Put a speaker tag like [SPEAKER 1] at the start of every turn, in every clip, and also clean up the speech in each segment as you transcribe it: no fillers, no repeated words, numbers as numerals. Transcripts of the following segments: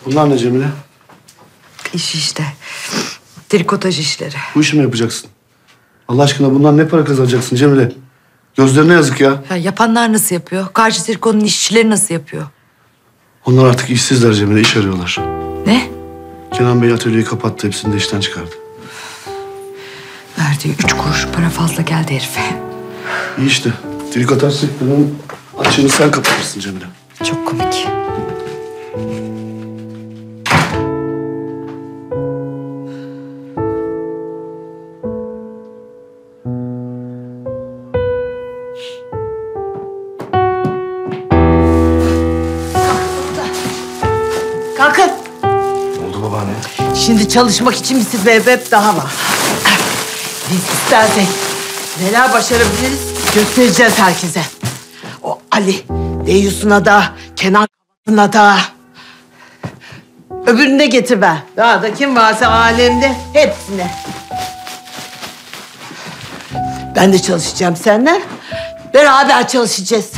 [SPEAKER 1] Bunlar ne Cemile?
[SPEAKER 2] İş işte. Trikotaj işleri.
[SPEAKER 1] Bu işi mi yapacaksın? Allah aşkına bundan ne para kazanacaksın Cemile? Gözlerine yazık ya.
[SPEAKER 2] Ya yapanlar nasıl yapıyor? Karşı trikonun işçileri nasıl yapıyor?
[SPEAKER 1] Onlar artık işsizler Cemile, iş arıyorlar.
[SPEAKER 2] Ne?
[SPEAKER 1] Kenan Bey atölyeyi kapattı, hepsini de işten çıkardı.
[SPEAKER 2] Verdiği 3 kuruş para fazla geldi herife.
[SPEAKER 1] İyi işte. Trikotaj sektörünün açığını sen kapatırsın Cemile.
[SPEAKER 2] Çok komik.
[SPEAKER 3] Kalkın.
[SPEAKER 1] Ne oldu babaanne?
[SPEAKER 3] Şimdi çalışmak için bir sebep daha var. Biz istersek neler başarabiliriz göstereceğiz herkese. O Ali, Deyus'una da, Kenan Kavası'na da. Öbürünü de getir ben. Daha da kim varsa alemde hepsine. Ben de çalışacağım seninle. Beraber çalışacağız.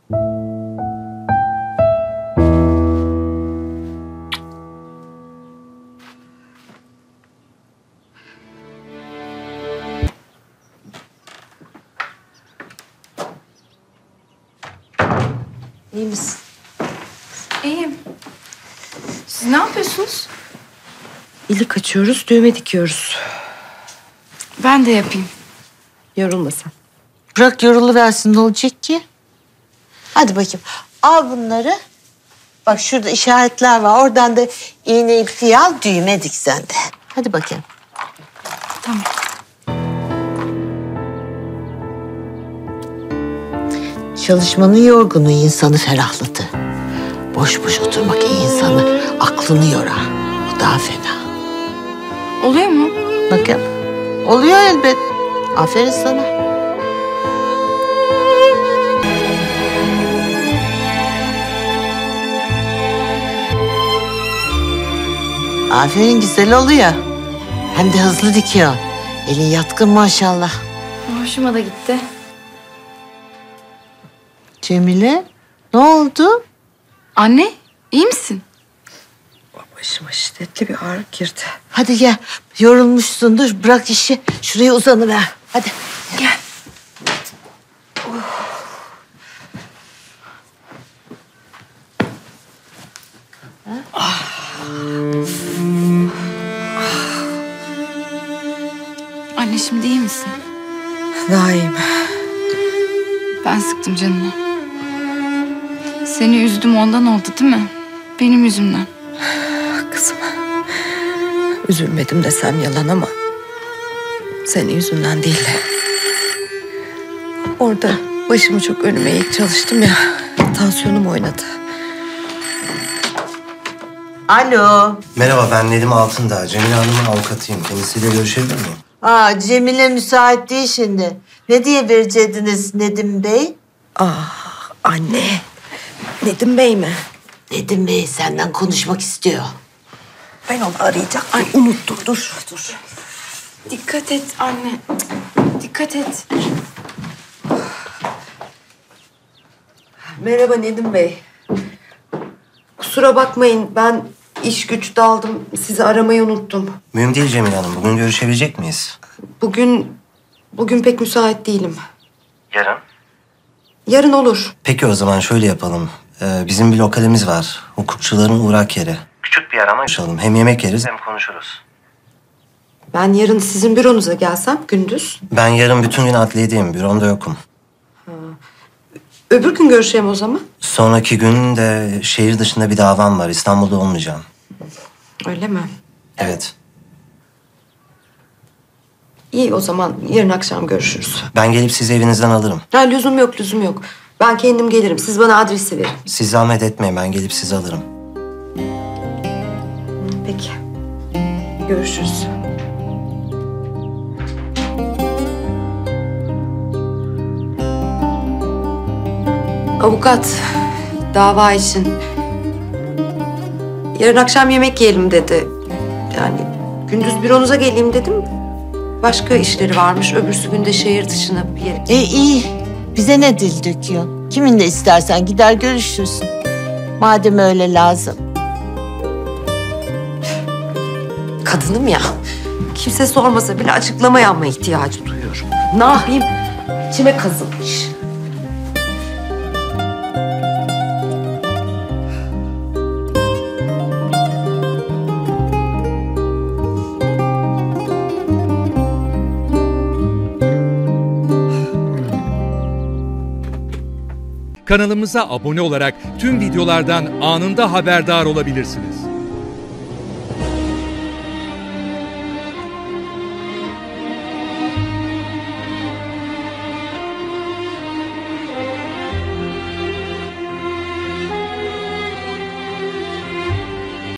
[SPEAKER 2] İyi misin?
[SPEAKER 4] İyiyim. Siz ne yapıyorsunuz?
[SPEAKER 2] İlik açıyoruz, düğme dikiyoruz.
[SPEAKER 4] Ben de yapayım.
[SPEAKER 2] Yorulma sen.
[SPEAKER 3] Bırak yoruluversin, ne olacak ki? Hadi bakayım. Al bunları. Bak şurada işaretler var. Oradan da iğne ipliği al, düğme dik sen de. Hadi bakayım.
[SPEAKER 4] Tamam.
[SPEAKER 3] Çalışmanın yorgunu insanı ferahlatır. Boş boş oturmak iyi insanı aklını yorar. O daha fena.
[SPEAKER 4] Oluyor mu?
[SPEAKER 3] Bakın. Oluyor elbet. Aferin sana. Aferin, güzel oluyor. Hem de hızlı dikiyor. Elin yatkın maşallah.
[SPEAKER 4] Hoşuma da gitti.
[SPEAKER 3] Cemile, ne oldu?
[SPEAKER 4] Anne, iyi misin?
[SPEAKER 2] Başıma şiddetli bir ağrı girdi.
[SPEAKER 3] Hadi gel. Yorulmuşsundur. Bırak işi. Şuraya uzanıver. Hadi.
[SPEAKER 4] Gel. Anne şimdi iyi misin?
[SPEAKER 2] Daha iyiyim.
[SPEAKER 4] Ben sıktım canını. Seni üzdüm ondan oldu değil mi? Benim yüzümden.
[SPEAKER 2] Kızım. Üzülmedim desem yalan ama senin yüzünden değil. Orada başımı çok önüme eğik çalıştım ya. Tansiyonum oynadı.
[SPEAKER 3] Alo.
[SPEAKER 5] Merhaba, ben Nedim Altındağ. Cemile Hanım'ın avukatıyım. Kendisiyle görüşebilir miyim?
[SPEAKER 3] Cemile müsait değil şimdi. Ne diye verecektiniz Nedim Bey?
[SPEAKER 2] Anne. Nedim Bey mi?
[SPEAKER 3] Nedim Bey senden konuşmak istiyor.
[SPEAKER 2] Ben onu arayacaktım. Unuttum. Dur.
[SPEAKER 4] Dikkat et anne. Dikkat et.
[SPEAKER 2] Merhaba Nedim Bey. Kusura bakmayın, ben iş güç daldım. Sizi aramayı unuttum.
[SPEAKER 5] Mühim değil Cemile Hanım. Bugün görüşebilecek miyiz?
[SPEAKER 2] Bugün pek müsait değilim.
[SPEAKER 5] Yarın?
[SPEAKER 2] Yarın olur.
[SPEAKER 5] Peki o zaman şöyle yapalım. Bizim bir lokalimiz var. Hukukçuların uğrak yeri. Küçük bir yer ama konuşalım. Hem yemek yeriz hem konuşuruz.
[SPEAKER 2] Ben yarın sizin büronuza gelsem gündüz.
[SPEAKER 5] Ben yarın bütün gün adliyedeyim. Büromda yokum.
[SPEAKER 2] Öbür gün görüşelim o zaman.
[SPEAKER 5] Sonraki gün de şehir dışında bir davam var. İstanbul'da olmayacağım.
[SPEAKER 2] Öyle mi?
[SPEAKER 5] Evet.
[SPEAKER 2] İyi o zaman yarın akşam görüşürüz.
[SPEAKER 5] Ben gelip sizi evinizden alırım.
[SPEAKER 2] Ha, lüzum yok. Ben kendim gelirim. Siz bana adresi verin.
[SPEAKER 5] Siz zahmet etmeyin. Ben gelip sizi alırım.
[SPEAKER 2] Peki. Görüşürüz. Avukat, dava için. Yarın akşam yemek yiyelim dedi. Yani gündüz büronuza geleyim dedim. Başka işleri varmış. Öbürsü günde şehir dışına bir yere.
[SPEAKER 3] İyi. Bize ne dil döküyor? Kiminle istersen gider görüşürsün. Madem öyle lazım.
[SPEAKER 2] kadınım ya. Kimse sormasa bile açıklamaya ama ihtiyacı duyuyorum. Ne yapayım? İçime kazınmış.
[SPEAKER 6] Kanalımıza abone olarak tüm videolardan anında haberdar olabilirsiniz.